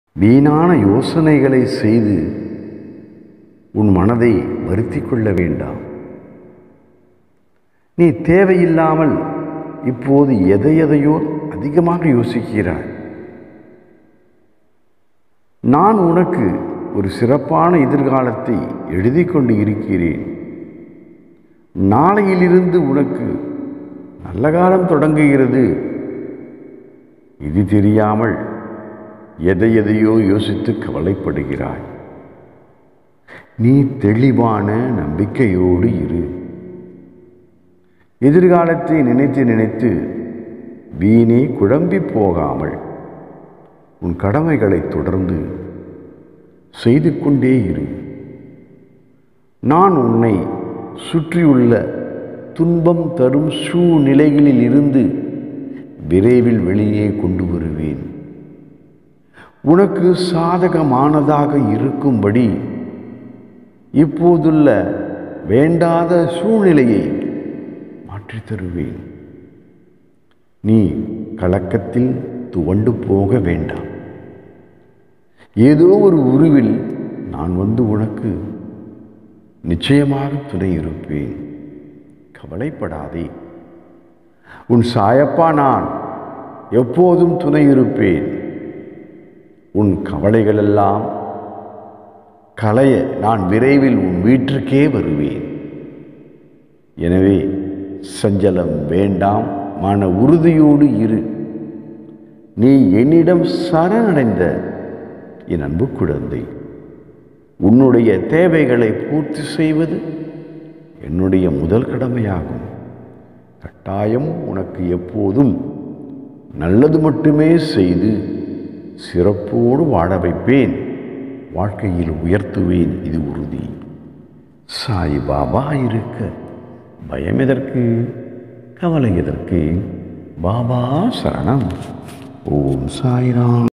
வீணான யோசனைகளை செய்து உன் மனதை வருத்தி கொள்ள வேண்டாம். நீ தேவையில்லாமல் இப்போது எதையோ அதிகமாக யோசிக்கிறாய். நான் உனக்கு ஒரு சிறப்பான எதிர்காலத்தை எழுதி கொண்டு இருக்கிறேன். நாளையிலிருந்து உனக்கு நல்ல காலம் தொடங்குகிறது. இது தெரியாமல் எதையோ யோசித்து கவலைப்படுகிறாய். நீ தெளிவான நம்பிக்கையோடு இரு. எதிர்காலத்தை நினைத்து வீணே குழம்பி போகாமல் உன் கடமைகளை தொடர்ந்து செய்து கொண்டே இரு. நான் உன்னை சுற்றியுள்ள துன்பம் தரும் சூழ்நிலைகளில் இருந்து விரைவில் வெளியே கொண்டு வருவேன். உனக்கு சாதகமானதாக இருக்கும்படி இப்போதுள்ள வேண்டாத சூழ்நிலையை மாற்றித் தருவேன். நீ கலக்கத்தில் துவண்டு போக வேண்டாம். ஏதோ ஒரு உருவில் நான் வந்து உனக்கு நிச்சயமாக துணை இருப்பேன். கவலைப்படாதே. உன் சாயப்பா நான் எப்போதும் துணை இருப்பேன். உன் கவலைகளெல்லாம் களைய நான் விரைவில் உன் வீட்டிற்கே வருவேன். எனவே சஞ்சலம் வேண்டாம், மன உறுதியோடு இரு. நீ என்னிடம் சரணடைந்த என் அன்பு குழந்தை. உன்னுடைய தேவைகளை பூர்த்தி செய்வது என்னுடைய முதல் கடமையாகும். கட்டாயம் உனக்கு எப்போதும் நல்லது மட்டுமே செய்து சிறப்போடு வாழ வைப்பேன். வாழ்க்கையில் உயர்த்துவேன், இது உறுதி. சாய் பாபா இருக்க பயம் எதற்கு, கவலை எதற்கு? பாபா சரணம். ஓம் சாய்ராம்.